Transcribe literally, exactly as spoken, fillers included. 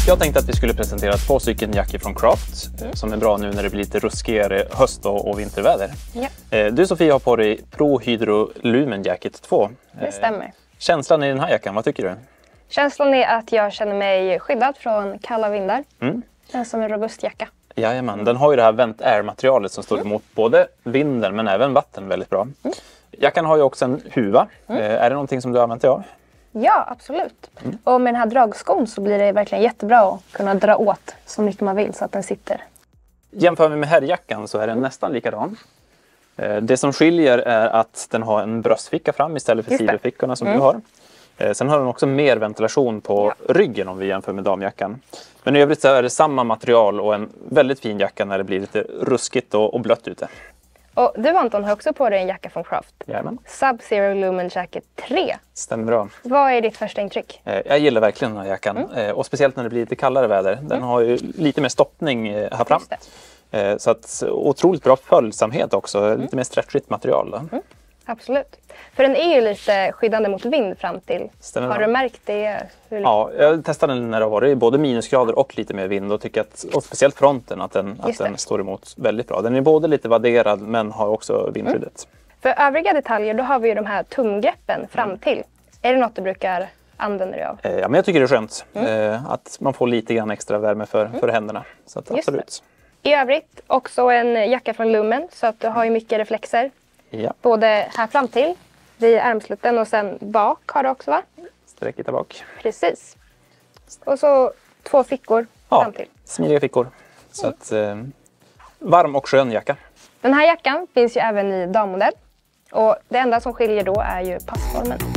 Jag tänkte att vi skulle presentera två stycken jackor från Craft mm. som är bra nu när det blir lite ruskigare höst- och vinterväder. Ja. Du Sofia har på dig Pro Hydro Lumen Jacket två. Det stämmer. Känslan i den här jackan, vad tycker du? Känslan är att jag känner mig skyddad från kalla vindar. Mm. Den som en robust jacka. Jajamän, den har ju det här vent air-materialet som står emot både vinden men även vatten väldigt bra. Mm. Jackan har ju också en huva. Mm. Är det någonting som du har använt dig av? Ja, absolut. Mm. Och med den här dragskon så blir det verkligen jättebra att kunna dra åt så mycket man vill så att den sitter. Jämför vi med herrjackan så är den mm. nästan likadan. Det som skiljer är att den har en bröstficka fram istället för sidofickorna som mm. du har. Sen har den också mer ventilation på ja. ryggen om vi jämför med damjackan. Men i övrigt så är det samma material och en väldigt fin jacka när det blir lite ruskigt och, och blött ute. Och du Anton har också på dig en jacka från Craft. Jajamän. Sub-Zero Lumen Jacket tre. Stämmer bra. Vad är ditt första intryck? Jag gillar verkligen den här jackan. Mm. Och speciellt när det blir lite kallare väder. Den mm. har ju lite mer stoppning här fram. Så att otroligt bra följsamhet också. Mm. Lite mer stretchigt material. Mm. Absolut. För den är ju lite skyddande mot vind fram till. Stämmer har du märkt det? Hur... Ja, jag testade den när det har varit både minusgrader och lite mer vind och tycker att, och speciellt fronten, att den, att den står emot väldigt bra. Den är både lite vadderad men har också vindskyddet. Mm. För övriga detaljer då har vi ju de här tumgreppen fram till. Mm. Är det något du brukar använda dig av? Ja, men jag tycker det är skönt mm. att man får lite grann extra värme för, mm. för händerna. Så att, absolut. I övrigt också en jacka från Lumen så att du har ju mycket reflexer. Ja. Både här fram till, vid ärmslutten och sen bak har du också va? Sträckigt där bak. Precis. Och så två fickor ja, fram till. Smidiga fickor. Så att, eh, varm och skön jacka. Den här jackan finns ju även i dammodell. Och det enda som skiljer då är ju passformen.